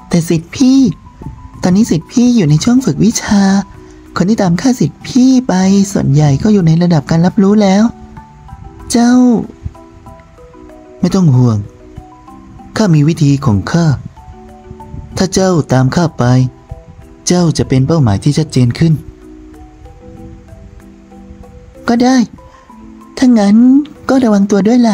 แต่ศิษย์พี่ตอนนี้ศิษย์พี่อยู่ในช่วงฝึกวิชาคนที่ตามข้าศิษย์พี่ไปส่วนใหญ่ก็อยู่ในระดับการรับรู้แล้วเจ้าไม่ต้องห่วงข้ามีวิธีของข้าถ้าเจ้าตามข้าไปเจ้าจะเป็นเป้าหมายที่ชัดเจนขึ้นก็ได้ถ้างั้นก็ระวังตัวด้วยล่ะ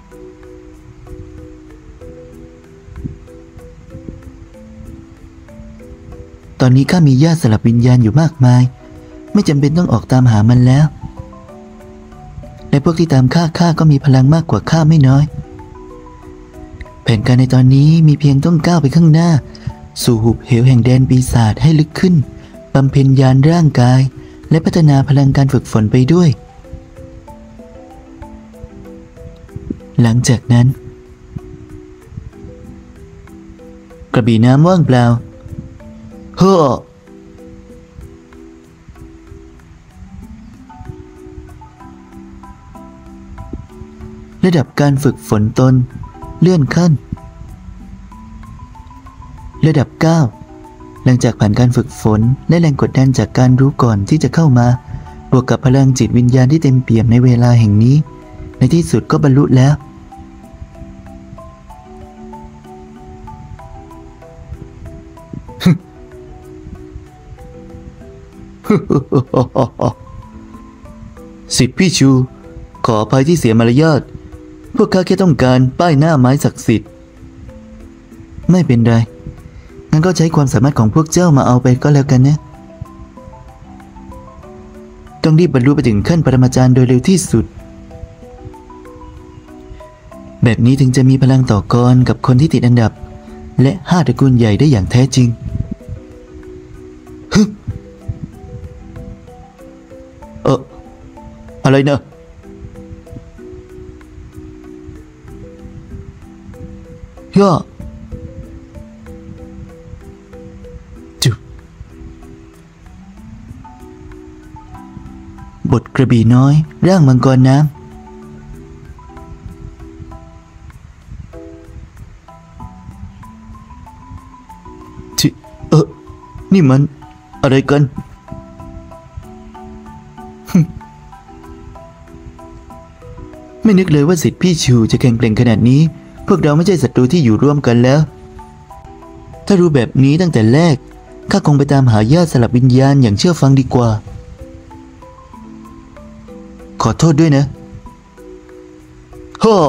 ตอนนี้ข้ามีญาติสลับวิญญาณอยู่มากมายไม่จำเป็นต้องออกตามหามันแล้วและพวกที่ตามข้าก็มีพลังมากกว่าข้าไม่น้อยแผนการในตอนนี้มีเพียงต้องก้าวไปข้างหน้าสู่หุบเหวแห่งแดนปีศาจให้ลึกขึ้นบำเพ็ญญาณร่างกายและพัฒนาพลังการฝึกฝนไปด้วยหลังจากนั้นกระบี่น้ำว่างเปล่าเฮ้อระดับการฝึกฝนตนเลื่อนขั้นระดับ 9 หลังจากผ่านการฝึกฝนและแรงกดดันจากการรู้ก่อนที่จะเข้ามาบวกกับพลังจิตวิญญาณที่เต็มเปี่ยมในเวลาแห่งนี้ในที่สุดก็บรรลุแล้วศิษย์พี่ชูขออภัยที่เสียมารยาทพวกข้าแค่ต้องการป้ายหน้าไม้ศักดิ์สิทธิ์ไม่เป็นไรงั้นก็ใช้ความสามารถของพวกเจ้ามาเอาไปก็แล้วกันนะต้องรีบบรรลุไปถึงขั้นปรมาจารย์โดยเร็วที่สุดแบบนี้ถึงจะมีพลังต่อกรกับคนที่ติดอันดับและ5 ตระกูลใหญ่ได้อย่างแท้จริงอะไรนะย่าจุบทกระบี่น้อยร่างมังกรน้ำนี่มันอะไรกันไม่นึกเลยว่าศิษย์พี่ชูจะแข็งแกร่งขนาดนี้พวกเราไม่ใช่ศัตรูที่อยู่ร่วมกันแล้วถ้ารู้แบบนี้ตั้งแต่แรกข้าคงไปตามหาญาติสลับวิญญาณอย่างเชื่อฟังดีกว่าขอโทษด้วยนะฮ่อ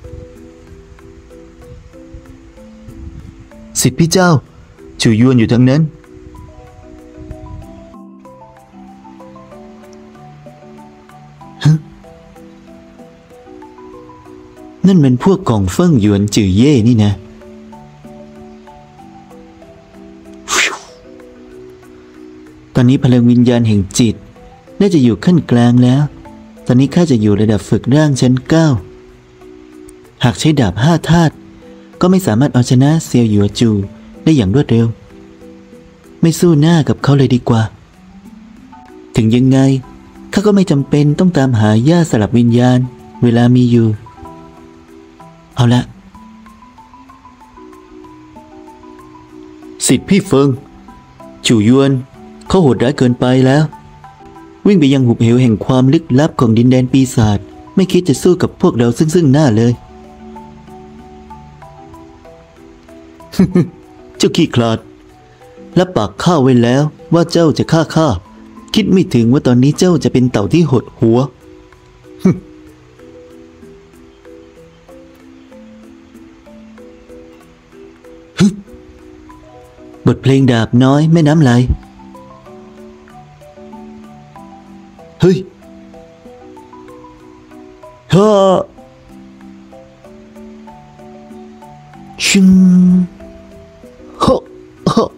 ศิษย์พี่เจ้าชูยวนอยู่ทั้งนั้นนั่นเป็นพวกกองเฟิ่งหยวนจื่อเย่นี่นะตอนนี้พลังวิญญาณแห่งจิตน่าจะอยู่ขั้นกลางแล้วตอนนี้ข้าจะอยู่ระดับฝึกร่างชั้น 9หากใช้ดาบ5 ธาตุก็ไม่สามารถเอาชนะเซียวหยัวจูได้อย่างรวดเร็วไม่สู้หน้ากับเขาเลยดีกว่าถึงยังไงข้าก็ไม่จำเป็นต้องตามหาญาติสลับวิญญาณเวลามีอยู่เอาละศิษย์พี่เฟิงจู่ยวนเขาโหดร้ายเกินไปแล้ววิ่งไปยังหุบเหวแห่งความลึกลับของดินแดนปีศาจไม่คิดจะสู้กับพวกเราซึ่งหน้าเลย เจ้าขี้ขลาดรับปากข้าไว้แล้วว่าเจ้าจะฆ่าข้าคิดไม่ถึงว่าตอนนี้เจ้าจะเป็นเต่าที่หดหัวบทเพลงดาบน้อยแม่น้ำไหลเฮ้ยฮ่าชิงฮ่าฮ่า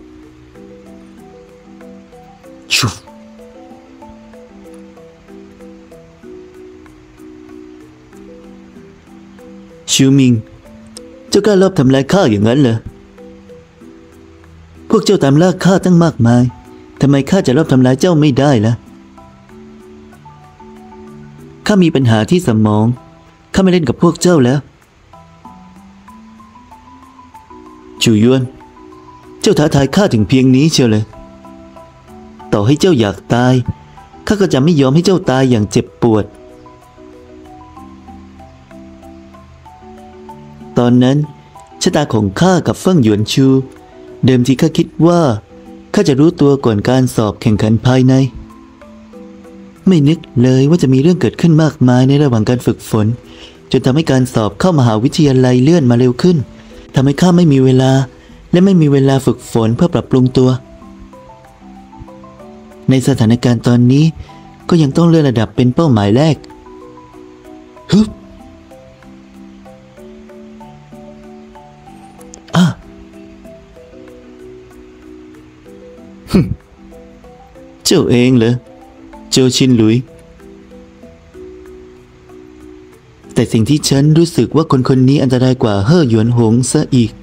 ชูชิวมิงเจ้ากล้าลอบทำลายข้าอย่างนั้นเหรอพวกเจ้าตามล่าข้าตั้งมากมายทำไมข้าจะลอบทำลายเจ้าไม่ได้ล่ะข้ามีปัญหาที่สมองข้าไม่เล่นกับพวกเจ้าแล้วจู่ยวนเจ้าจ้าท้าทายข้าถึงเพียงนี้เชียวเลยต่อให้เจ้าอยากตายข้าก็จะไม่ยอมให้เจ้าตายอย่างเจ็บปวดตอนนั้นชะตาของข้ากับเฟิ่งหยวนชูเดิมทีข้าคิดว่าข้าจะรู้ตัวก่อนการสอบแข่งขันภายในไม่นึกเลยว่าจะมีเรื่องเกิดขึ้นมากมายในระหว่างการฝึกฝนจนทำให้การสอบเข้ามหาวิทยาลัยเลื่อนมาเร็วขึ้นทำให้ข้าไม่มีเวลาและไม่มีเวลาฝึกฝนเพื่อปรับปรุงตัวในสถานการณ์ตอนนี้ก็ยังต้องเลื่อนระดับเป็นเป้าหมายแรกฮึบเจ้าเองเหรอโจชินหลุยแต่สิ่งที่ฉันรู้สึกว่าคนนี้อันตรายกว่าเฮ่อหยวนหงซะอีก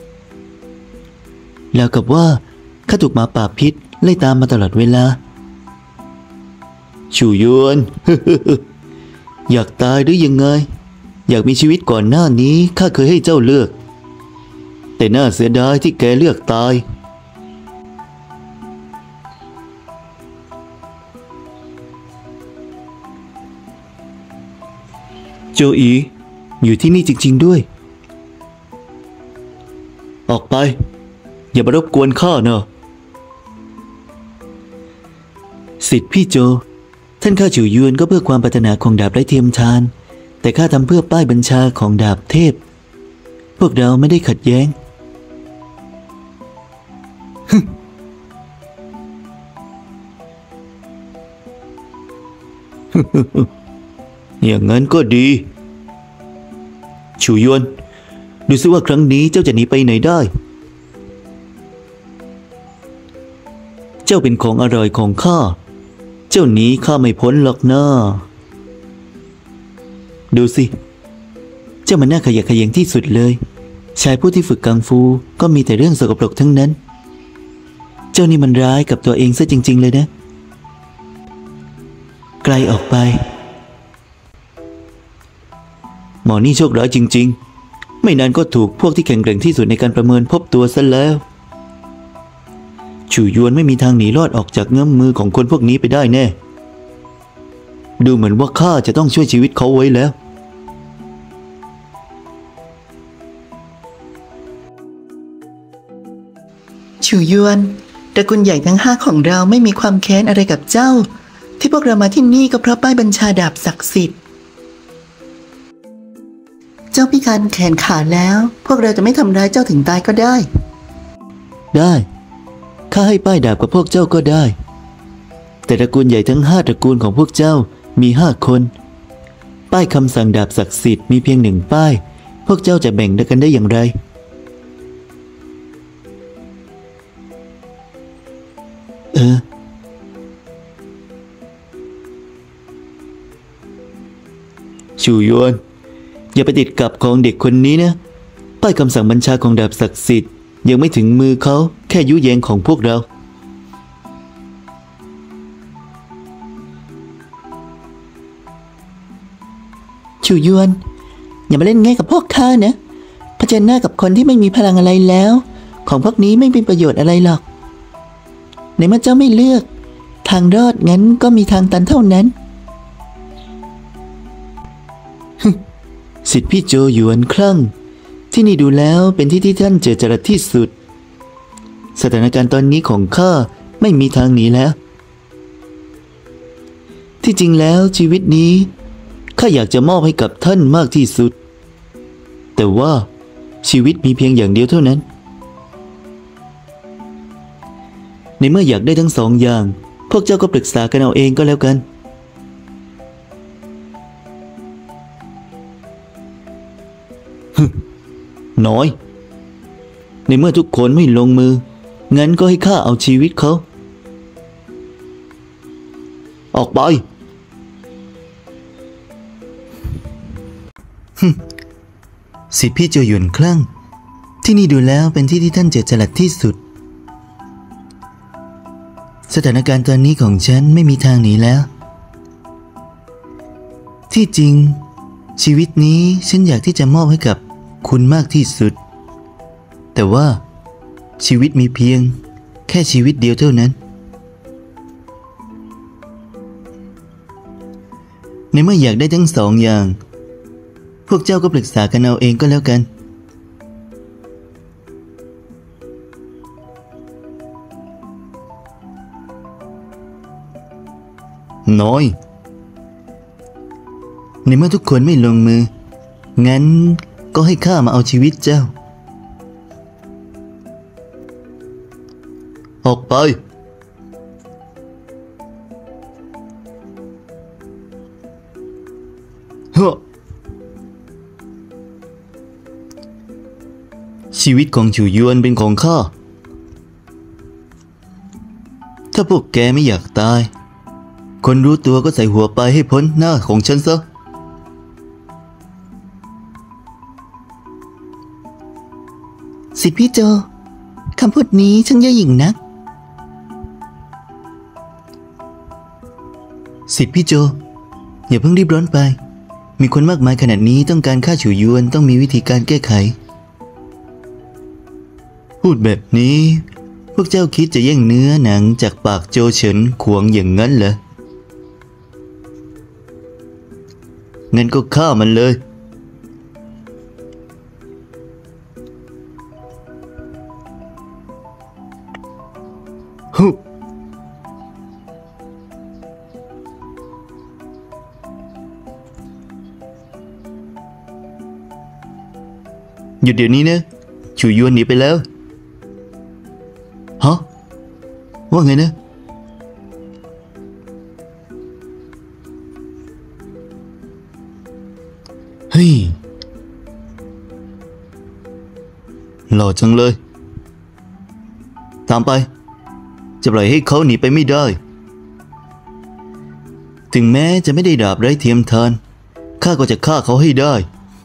แล้วกับว่าข้าถูกหมาป่าพิษไล่ตามมาตลอดเวลาชูยวน อยากตายหรือยังไงอยากมีชีวิตก่อนหน้านี้ข้าเคยให้เจ้าเลือกแต่น่าเสียดายที่แกเลือกตายโจอีอยู่ที่นี่จริงๆด้วยออกไปอย่ามารบกวนข้าเนอะสิทธิ์พี่โจท่านข้าฉิวยวนก็เพื่อความปรารถนาของดาบไร้เทียมทานแต่ข้าทำเพื่อป้ายบัญชาของดาบเทพพวกเราไม่ได้ขัดแย้ง อย่างนั้นก็ดีฉิวยวนดูซิว่าครั้งนี้เจ้าจะหนีไปไหนได้เจ้าเป็นของอร่อยของข้าเจ้าหนีข้าไม่พ้นหรอกนะดูสิเจ้ามันน่าขยะแขยงที่สุดเลยชายผู้ที่ฝึกกังฟูก็มีแต่เรื่องสกปรกทั้งนั้นเจ้านี่มันร้ายกับตัวเองซะจริงๆเลยนะไกลออกไปหมอนี่โชคร้ายจริงๆไม่นานก็ถูกพวกที่แข็งแกร่งที่สุดในการประเมินพบตัวซะแล้วฉิวยวนไม่มีทางหนีรอดออกจากเงื้อมมือของคนพวกนี้ไปได้แน่ดูเหมือนว่าข้าจะต้องช่วยชีวิตเขาไว้แล้วฉิวยวนตระกูลใหญ่ทั้ง5ของเราไม่มีความแค้นอะไรกับเจ้าที่พวกเรามาที่นี่ก็เพราะป้ายบัญชาดาบศักดิ์สิทธิ์เจ้าพิการแขนขาแล้วพวกเราจะไม่ทำร้ายเจ้าถึงตายก็ได้ข้าให้ป้ายดาบกับพวกเจ้าก็ได้แต่ตระกูลใหญ่ทั้ง5ตระกูลของพวกเจ้ามี5คนป้ายคำสั่งดาบศักดิ์สิทธิ์มีเพียง1ป้ายพวกเจ้าจะแบ่งกันได้อย่างไรชูยวนอย่าไปติดกับของเด็กคนนี้นะป้ายคำสั่งบัญชาของดาบศักดิ์สิทธิ์ยังไม่ถึงมือเขาแค่ยุแยงของพวกเราฉิวยวนอย่ามาเล่นแง่กับพวกข้านะเผชิญหน้ากับคนที่ไม่มีพลังอะไรแล้วของพวกนี้ไม่เป็นประโยชน์อะไรหรอกในเมื่อเจ้าไม่เลือกทางรอดงั้นก็มีทางตันเท่านั้นสิทธิพี่โจหยวนคลั่งที่นี่ดูแล้วเป็นที่ที่ท่านเจอจรัสที่สุดสถานการณ์ตอนนี้ของข้าไม่มีทางหนีแล้วที่จริงแล้วชีวิตนี้ข้าอยากจะมอบให้กับท่านมากที่สุดแต่ว่าชีวิตมีเพียงอย่างเดียวเท่านั้นในเมื่ออยากได้ทั้ง2อย่างพวกเจ้าก็ปรึกษากันเอาเองก็แล้วกันน้อยในเมื่อทุกคนไม่ลงมืองั้นก็ให้ข้าเอาชีวิตเขาออกไปสิทธิพี่โจหยวนคลั่งที่นี่ดูแล้วเป็นที่ที่ท่านเจอจรัสที่สุดสถานการณ์ตอนนี้ของฉันไม่มีทางหนีแล้วที่จริงชีวิตนี้ฉันอยากที่จะมอบให้กับคุณมากที่สุดแต่ว่าชีวิตมีเพียงแค่ชีวิตเดียวเท่านั้นในเมื่ออยากได้ทั้งสองอย่างพวกเจ้าก็ปรึกษากันเอาเองก็แล้วกันน้อยในเมื่อทุกคนไม่ลงมืองั้นก็ให้ข้ามาเอาชีวิตเจ้าออกไปเฮ้อชีวิตของฉิวยวนเป็นของข้าถ้าพวกแกไม่อยากตายคนรู้ตัวก็ใส่หัวไปให้พ้นหน้าของฉันซะสิทธิพี่โจคำพูดนี้ช่างเย่อหยิ่งนักสิทธิพี่โจอย่าเพิ่งรีบร้อนไปมีคนมากมายขนาดนี้ต้องการฆ่าฉิวยวนต้องมีวิธีการแก้ไขพูดแบบนี้พวกเจ้าคิดจะแย่งเนื้อหนังจากปากโจเฉินขวงอย่างนั้นเหรองั้นก็ฆ่ามันเลยฮึหยุดเดี๋ยวนี้นะฉิวยวนหนีไปแล้วฮะว่าไงนะเฮ้ยหล่อจังเลยตามไปจะปล่อยให้เขาหนีไปไม่ได้ถึงแม้จะไม่ได้ดาบไร้เทียมทานข้าก็จะฆ่าเขาให้ได้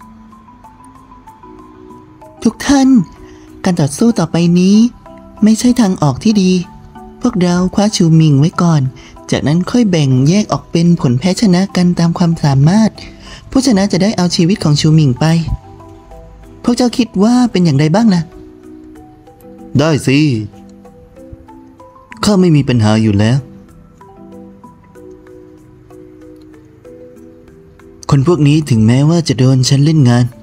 ทุกท่านการต่อสู้ต่อไปนี้ไม่ใช่ทางออกที่ดีพวกเราคว้าชูหมิงไว้ก่อนจากนั้นค่อยแบ่งแยกออกเป็นผลแพ้ชนะกันตามความสามารถผู้ชนะจะได้เอาชีวิตของชูหมิงไปพวกเจ้าคิดว่าเป็นอย่างไรบ้างล่ะได้สิข้าไม่มีปัญหาอยู่แล้วคนพวกนี้ถึงแม้ว่าจะโดนฉันเล่นงาน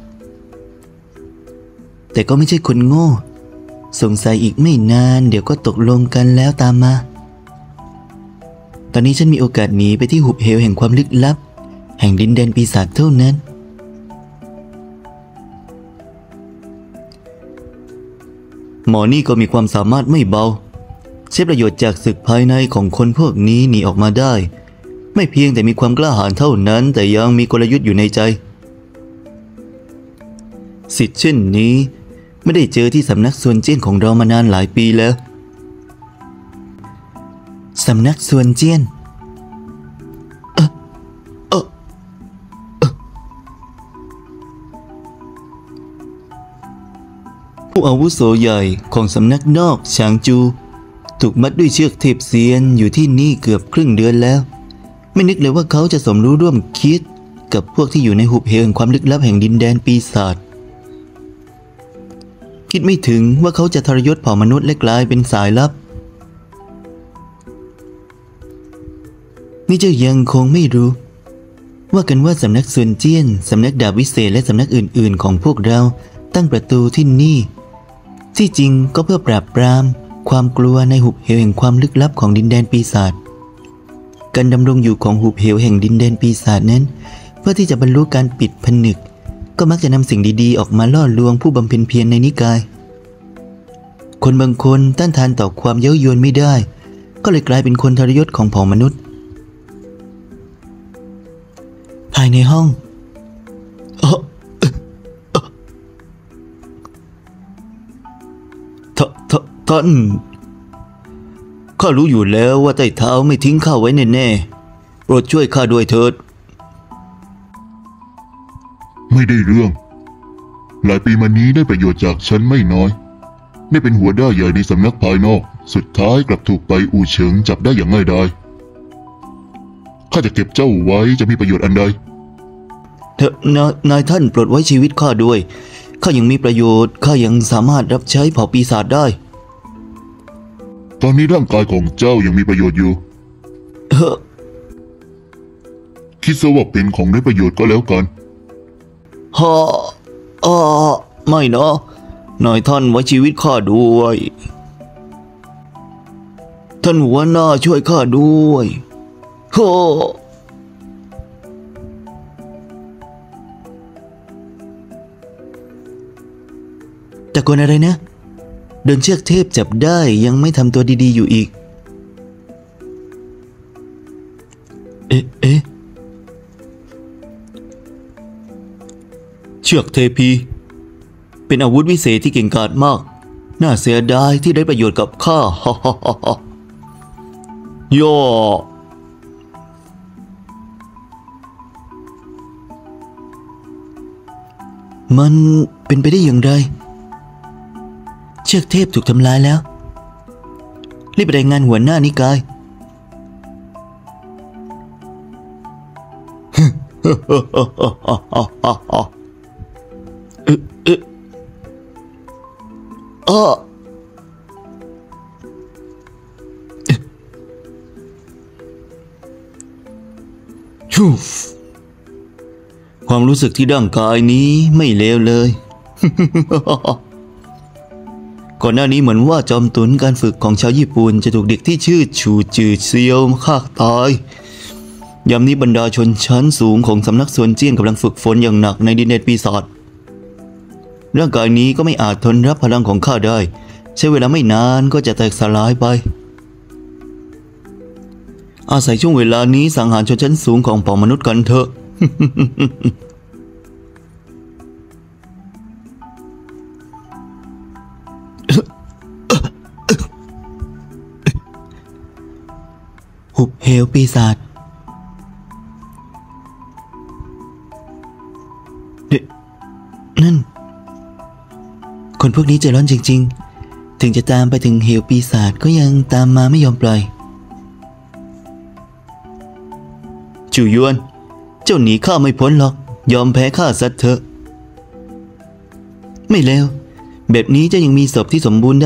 แต่ก็ไม่ใช่คนโง่สงสัยอีกไม่นานเดี๋ยวก็ตกลงกันแล้วตามมาตอนนี้ฉันมีโอกาสหนีไปที่หุบเหวแห่งความลึกลับแห่งดินแดนปีศาจเท่านั้นหมอนี่ก็มีความสามารถไม่เบาใช้ประโยชน์จากศึกภายในของคนพวกนี้หนีออกมาได้ไม่เพียงแต่มีความกล้าหาญเท่านั้นแต่ยังมีกลยุทธ์อยู่ในใจสิทธิ์เช่นนี้ไม่ได้เจอที่สำนักส่วนเจี้ยนของเรามานานหลายปีแล้วสำนักส่วนเจี้ยนผู้อาวุโสใหญ่ของสำนักนอกฉางจูถูกมัดด้วยเชือกเทพเซียนอยู่ที่นี่เกือบครึ่งเดือนแล้วไม่นึกเลยว่าเขาจะสมรู้ร่วมคิดกับพวกที่อยู่ในหุบเหวแห่งความลึกลับแห่งดินแดนปีศาจคิดไม่ถึงว่าเขาจะทรยศเผ่ามนุษย์และกลายเป็นสายลับนี่เจ้ายังคงไม่รู้ว่ากันว่าสำนักส่วนเจี้ยนสำนักดาบวิเศษและสำนักอื่นๆของพวกเราตั้งประตูที่นี่ที่จริงก็เพื่อปราบปรามความกลัวในหุบเหวแห่งความลึกลับของดินแดนปีศาจการดำรงอยู่ของหุบเหวแห่งดินแดนปีศาจนั้นเพื่อที่จะบรรลุการปิดผนึกก็มักจะนำสิ่งดีๆออกมาล่อลวงผู้บำเพ็ญเพียรในนิกายคนบางคนต้านทานต่อความเย้ายวนไม่ได้ก็เลยกลายเป็นคนทรยศของเผ่ามนุษย์ภายในห้องท่านข้ารู้อยู่แล้วว่าใต้เท้าไม่ทิ้งข้าไว้แน่ๆโปรดช่วยข้าด้วยเถิดไม่ได้เรื่องหลายปีมานี้ได้ประโยชน์จากฉันไม่น้อยได้เป็นหัวด้าใหญ่ในสำนักภายนอกสุดท้ายกลับถูกไปอู่เฉิงจับได้อย่างง่ายดายข้าจะเก็บเจ้าไว้จะมีประโยชน์อันใดเถอะนายท่านโปรดไว้ชีวิตข้าด้วยข้ายังมีประโยชน์ข้ายังสามารถรับใช้เผ่าปีศาจได้ตอนนี้ร่างกายของเจ้ายังมีประโยชน์อยู่ คิดซะว่าเป็นของได้ประโยชน์ก็แล้วกันไม่นะนายท่านไว้ชีวิตข้าด้วยท่านหัวหน้าช่วยข้าด้วยแต่คนอะไรนะโดนเชือกเทพจับได้ยังไม่ทำตัวดีๆอยู่อีกเอ๊ะเชือกเทพีเป็นอาวุธวิเศษที่เก่งกาจมากน่าเสียดายที่ได้ประโยชน์กับข้าย่อมันเป็นไปได้อย่างไรเชือกเทพถูกทำลายแล้วรีบไปรายงานหัวหน้านิกายความรู้สึกที่ร่างกายนี้ไม่เลวเลย ก่อนหน้านี้เหมือนว่าจอมตุนการฝึกของชาวญี่ปุ่นจะถูกเด็กที่ชื่อชูจือเซียวฆ่าตายยามนี้บรรดาชนชั้นสูงของสำนักส่วนเจี้ยนกำลังฝึกฝนอย่างหนักในดินแดนปีศาจร่างกายนี้ก็ไม่อาจทนรับพลังของข้าได้ใช้เวลาไม่นานก็จะแตกสลายไปอาศัยช่วงเวลานี้สังหารชนชั้นสูงของเผ่ามนุษย์กันเถอะ หุบเหวปีศาจนั่นคนพวกนี้ใจร้อนจริงๆถึงจะตามไปถึงเหวปีศาจก็ยังตามมาไม่ยอมปล่อยจู่ยวนเจ้าหนีข้าไม่พ้นหรอกยอมแพ้ข้าซะเถอะไม่เลวแบบนี้เจ้ายังมีศพที่สมบูรณ์ได้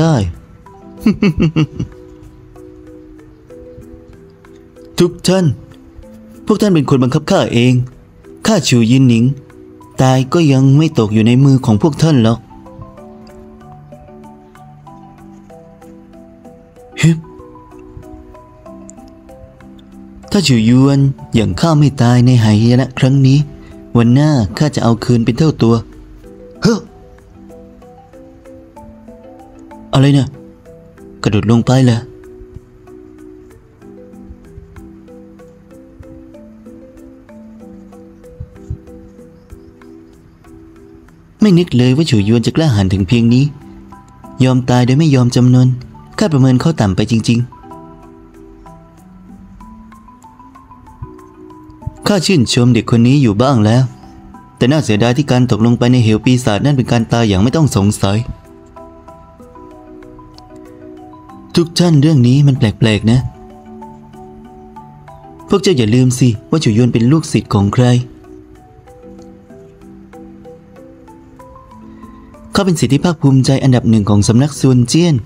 ทุกท่านพวกท่านเป็นคนบังคับข้าเองข้าชูยินหนิงตายก็ยังไม่ตกอยู่ในมือของพวกท่านหรอกฮึบถ้าฉิวยวนอย่างข้าไม่ตายในหายนะครั้งนี้วันหน้าข้าจะเอาคืนเป็นเท่าตัวเฮ้ออะไรเนี่ยกระโดดลงไปเหรอไม่นึกเลยว่าฉิวยวนจะกล้าหาญถึงเพียงนี้ยอมตายโดยไม่ยอมจำนนข้าประเมินเขาต่ำไปจริงๆข้าชื่นชมเด็กคนนี้อยู่บ้างแล้วแต่น่าเสียดายที่การตกลงไปในเหวปีศาจนั่นเป็นการตายอย่างไม่ต้องสงสัยทุกท่านเรื่องนี้มันแปลกๆนะพวกเจ้าอย่าลืมสิว่าฉิวยวนเป็นลูกศิษย์ของใครเขาเป็นศิษย์ที่ภาคภูมิใจอันดับหนึ่งของสำนักซุนเจี้ยน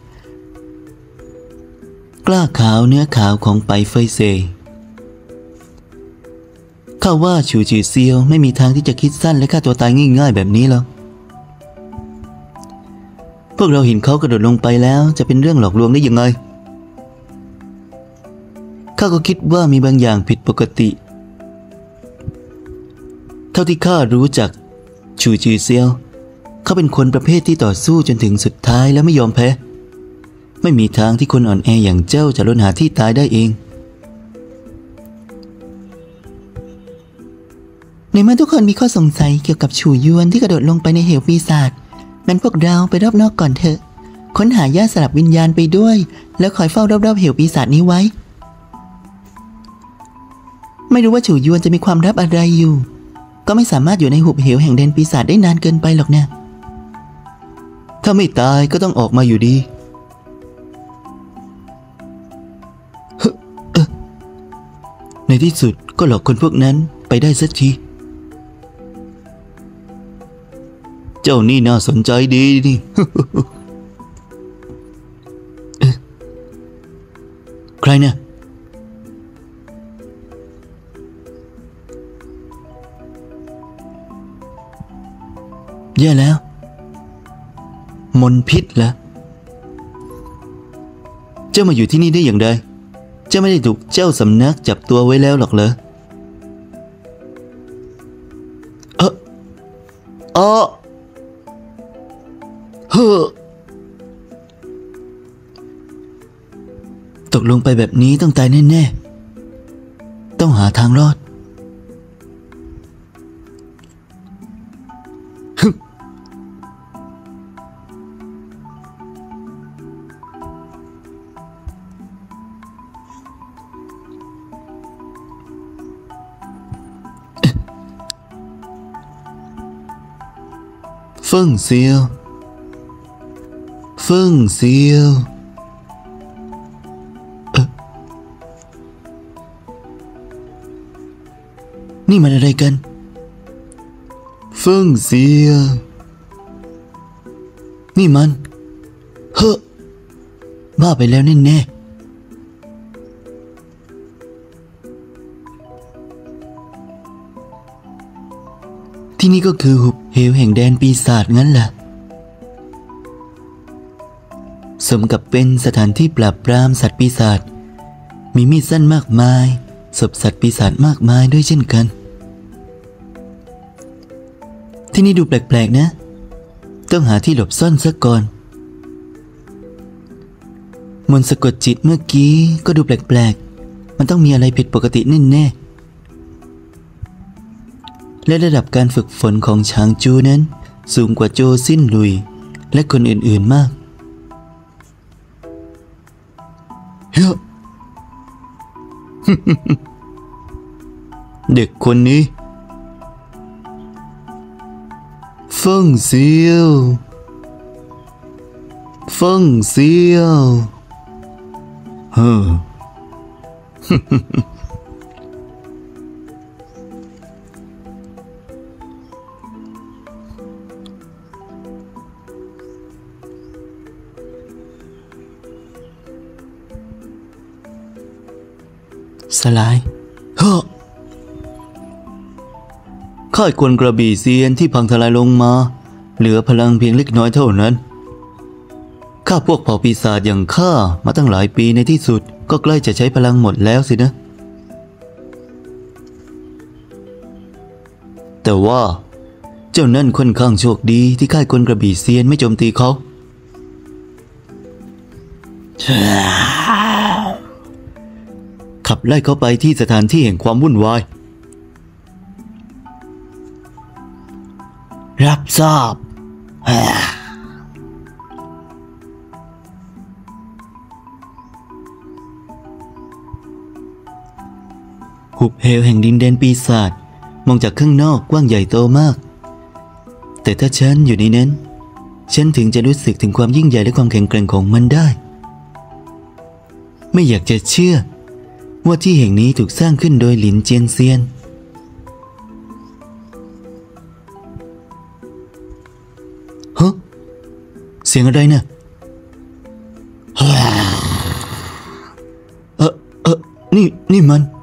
กล้าขาวเนื้อขาวของไปเฟยเซข้าว่าชูจือเซียวไม่มีทางที่จะคิดสั้นและฆ่าตัวตายง่ายๆแบบนี้หรอกพวกเราเห็นเขากระโดดลงไปแล้วจะเป็นเรื่องหลอกลวงได้ยังไงข้าก็คิดว่ามีบางอย่างผิดปกติเท่าที่ข้ารู้จักชูจือเซียวเขาเป็นคนประเภทที่ต่อสู้จนถึงสุดท้ายแล้วไม่ยอมแพ้ไม่มีทางที่คนอ่อนแออย่างเจ้าจะล้นหาที่ตายได้เองในเมื่อทุกคนมีข้อสงสัยเกี่ยวกับชูยวนที่กระโดดลงไปในเหวปีศาจงั้นพวกเราไปรอบนอกก่อนเถอะค้นหาญาติสลับวิญญาณไปด้วยแล้วคอยเฝ้ารอบๆเหวปีศาจนี้ไว้ไม่รู้ว่าชูยวนจะมีความลับอะไรอยู่ก็ไม่สามารถอยู่ในหุบเหวแห่งแดนปีศาจได้นานเกินไปหรอกนะถ้าไม่ตายก็ต้องออกมาอยู่ดีในที่สุดก็หลอกคนพวกนั้นไปได้สักทีเจ้านี่น่าสนใจดีนี่รเนี่ยแย่แล้วมลพิษเหรอเจ้ามาอยู่ที่นี่ได้อย่างไรเจ้าไม่ได้ถูกเจ้าสำนักจับตัวไว้แล้วหรอกเหรอเฮ้อตกลงไปแบบนี้ต้องตายแน่ๆต้องหาทางรอดเฟิ่งเซียวนี่มันอะไรกันเฟิ่งเซียวนี่มันเฮ้อบ้าไปแล้วแน่ๆที่นี่ก็คือหุบเหวแห่งแดนปีศาจงั้นล่ะสมกับเป็นสถานที่ปราบปรามสัตว์ปีศาจมีมีดสั้นมากมายศพสัตว์ปีศาจมากมายด้วยเช่นกันที่นี่ดูแปลกๆนะต้องหาที่หลบซ่อนซะก่อนมนต์สะกดจิตเมื่อกี้ก็ดูแปลกๆมันต้องมีอะไรผิดปกติแน่ๆและระดับการฝึกฝนของฉางจูนั้นสูงกว่าโจซินลุยและคนอื่นๆมากเฮ้ย เด็กคนนี้เฟิ่งเซียวเฮ้อ สลายเฮ้อค่ายกวนกระบี่เซียนที่พังทลายลงมาเหลือพลังเพียงเล็กน้อยเท่านั้นข้าพวกเผ่าปีศาจอย่างข้ามาตั้งหลายปีในที่สุดก็ใกล้จะใช้พลังหมดแล้วสินะแต่ว่าเจ้านั่นค่อนข้างโชคดีที่ค่ายกวนกระบี่เซียนไม่โจมตีเขาขับไล่เขาไปที่สถานที่แห่งความวุ่นวายรับทราบหุบเหวแห่งดินแดนปีศาจมองจากข้างนอกกว้างใหญ่โตมากแต่ถ้าฉันอยู่ในนั้นฉันถึงจะรู้สึกถึงความยิ่งใหญ่และความแข็งแกร่งของมันได้ไม่อยากจะเชื่อว่าที่แห่งนี้ถูกสร้างขึ้นโดยหลินเจียนเซียนฮะเสียงอะไรนะนี่มัน